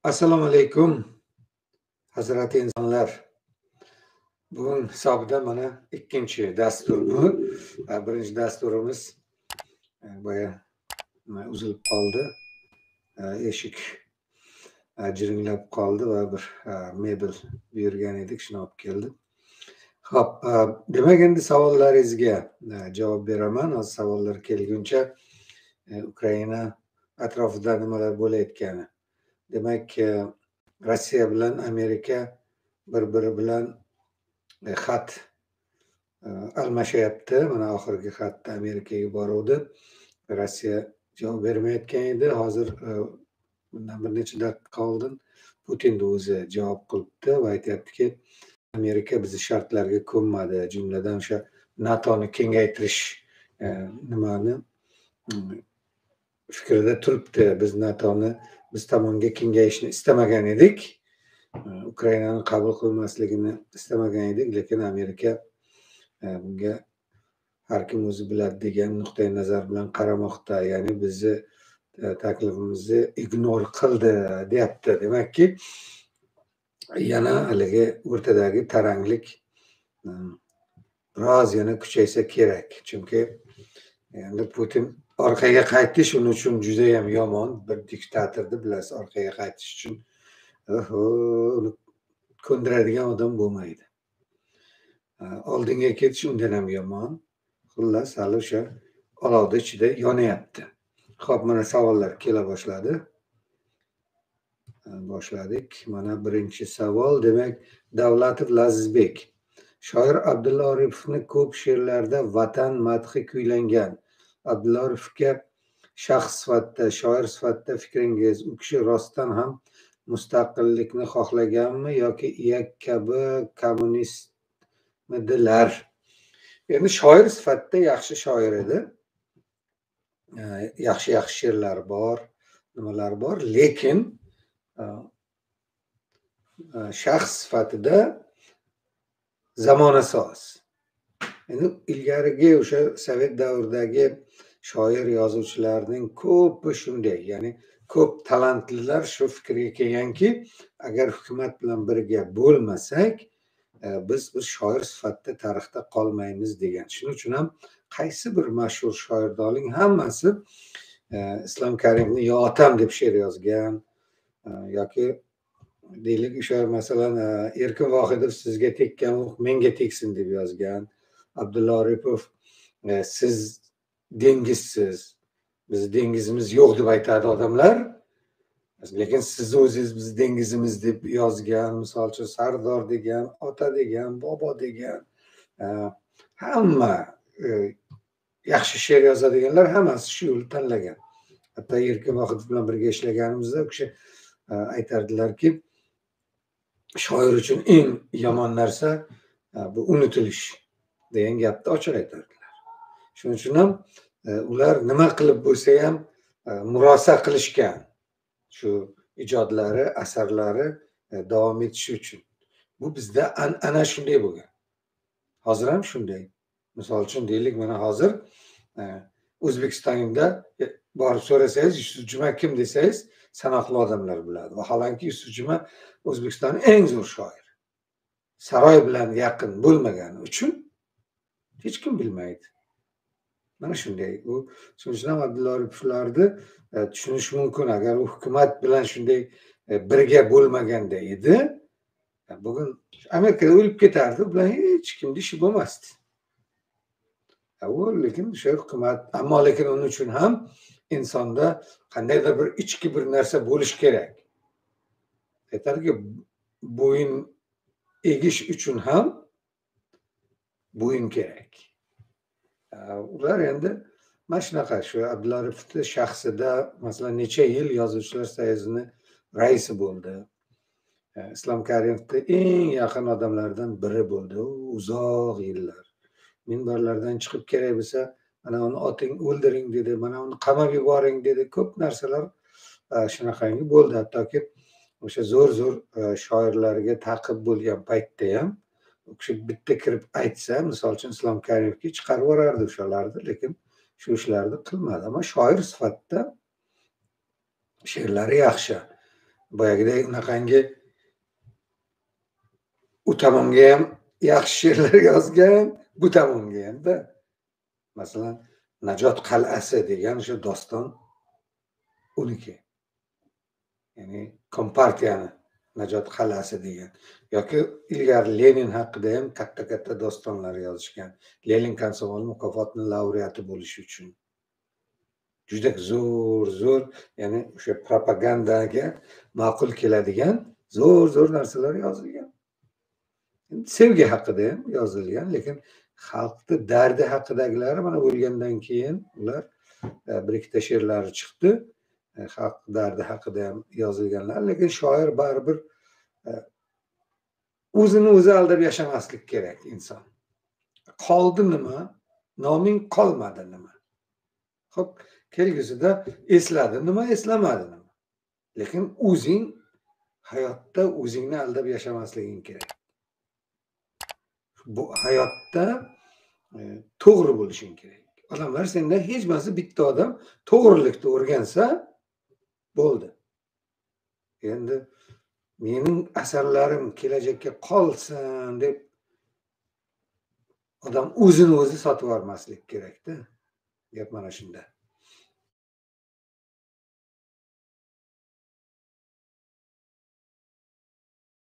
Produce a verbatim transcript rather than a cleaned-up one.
Assalomu alaykum, hazrati insonlar. Bugun hisobida mana ikkinchi dastur bu. E, Birinchi dasturimiz e, boya e, uzilib qoldi. E, Eshik e, jiringlab qoldi va bir e, mebel buyurgan edik, shuni olib keldim. Xo'p, e, demak endi savollaringizga e, javob beraman. Hozir savollar kelguncha e, Ukraina atrofida nimalar bo'layotgani. Demak, e, Rossiya bilan Amerika bir-biri bilan e, xat e, almashyapti. Mana oxirgi xatda Amerikaga boruvdi. Rossiya javob bermayotgan edi. Hozir e, bundan bir necha daqiqa oldin Putinni o'zi javob qilibdi va aytyaptiki, Amerika bizni shartlarga ko'nmadi. Jumladan o'sha NATOni kengaytirish e, nimani mm, fikrida turibdi. Biz NATOni biz tomonga kengayishni istamagan edik. E, Ukrainani qabul qilmasligini istamagan edik, lekin Amerika e, bunga har kim o'zi biladi degan nuqtai nazar bilan qaramoqda. Ya'ni bizni e, taklifimizni ignor qildi deyapti. Demakki, yana haligi o'rtadagi taranglik e, biroz yana kuchaysa kerak. Chunki endi Putin orqaga qaytish uning uchun juda ham yomon. Bir diktatorni bilasiz, orqaga qaytish uchun oho, uni ko'ndiradigan odam bo'lmaydi. E, Oldinga ketish undan ham yomon. Xullas, hali o'sha olovni ichida yonyapti. Xo'p, mana savollar kela boshladi. E, Boshladik. Mana birinchi savol. Demak, Davlatov Lazizbek. Shoir Abdulla Oripovning ko'p she'rlarida vatan madhi kuylangan. Abdulla Oripovga shaxs sifatida, shoir sifatida fikringiz, u kishi rostdan ham mustaqillikni xohlaganmi yoki iyak kabi kommunistmidilar? Endi shoir sifatida yaxshi shoir edi. Yaxshi yaxshi she'rlar bor, nimalar bor, lekin shaxs sifatida zamonasoz. Endi ilgarigi o'sha Sovet davridagi shoir yozuvchilarning ko'pi shunday, ya'ni ko'p talantlilar shu fikrga kelganki, agar hukumat bilan birga bo'lmasak, biz bir shoir sifatida tarixda qolmaymiz degan. Shuning uchun ham qaysi bir mashhur shoirni oling, hammasi Islom Karimni yo otam deb she'r yozgan yoki deylik o'sha masalan Erkin Vohidov sizga tekkan o'q menga teksin deb yozgan. Abdulla Oripov siz dengizsiz, biz dengizimiz yo'q deb aytadi odamlar. Lekin siz o'zingiz biz dengizimiz deb yozgan. Misol uchun Sardor degan, ota degan, bobo degan. Hamma yaxshi she'r yozadiganlar hammasi shu yo'lni tanlagan. Hatto Erkin Vohidov bilan birga ishlaganimizda u kishi aytardilarki, shoir uchun eng yomon narsa bu unutilish degan gapni ochiq aytardilar. Shuning uchun ham ular nima qilib bo'lsa ham murosa qilishgan. Shu ijodlari, asarlari davom etishi uchun. Bu bizda ana shunday bo'lgan. Hozir ham shunday. Misol uchun deylik, mana hozir O'zbekistonda borib so'rasangiz, Yusuf Juma kim desangiz, sanoqli odamlar biladi. Vaholanki Yusuf Juma O'zbekistonning eng zo'r shoiri. Saroy bilan yaqin bo'lmagani uchun hech kim bilmaydi. Mana shunday. Bu shuning uchun ham Abdulla Oripovlarni tushunish mumkin. Agar u hukumat bilan shunday birga bo'lmaganda edi, bugun Amerikada o'lib ketardi, bilan hech kimning ishi bo'lmasdi. U lekin o'sha hukumat, ammo lekin uning uchun ham insonda qandaydir bir ichki bir narsa bo'lish kerak. Aytadiki, bo'yin egish uchun ham bo'yin kerak. Ular endi mana shunaqa, shu Abdulla Oripovning shaxsida masalan necha yil Yozuvchilar soyuzining raisi bo'ldi. Islom Karimovning eng yaqin odamlaridan biri bo'ldi. Uzoq yillar minbarlardan chiqib kerak bo'lsa, mana uni oting o'ldiring dedi, mana uni qamab yuboring dedi. Ko'p narsalar shunaqangi bo'ldi. Hattoki o'sha zo'r-zo'r shoirlarga ta'qib bo'lgan paytda ham u kishi bitta kirib aytsa, misol uchun Islom Karimovga chiqarib yuborardi o'shalarni, lekin shu ishlarni qilmadi. Ammo shoir sifatida she'rlari yaxshi boyagiday unaqangi u tomonga ham yaxshi she'rlar yozgan, bu tomonga ham-da. Masalan, Najot qal'asi degan o'sha doston uniki. Ya'ni Kompartiyani Najot qal'asi degan. Yoki ilgari Lenin haqida ham katta-katta dostonlar yozishgan. Lenin Komsomol mukofotining laureati bo'lish uchun. Juda zo'r, zo'r, ya'ni o'sha propagandaga ma'qul keladigan zo'r-zo'r narsalar yozilgan. Sevgi haqida ham yozilgan, lekin xalqning dardi haqidagilari mana o'lgandan keyin ular bir ikkita she'rlari chiqdi. Xalq dardi haqida ham yozilganlar, lekin shoir baribir o'zini o'zi aldab yashamaslik kerak inson. Qoldi nima? Noming qolmadi nima? Xo'p, kelgusida esladi nima, eslamadi nima? Lekin o'zing hayotda o'zingni aldab yashamasliging kerak. Bu hayotda e, to'g'ri bo'lishing kerak. Odamlar sendan hech bo'lmasa bitta odam to'g'rilikni o'rgansa bo'ldi. Endi mening asarlarim kelajakka qolsin deb odam o'zini o'zi sotib olmaslik kerak-da. Gap mana shunda.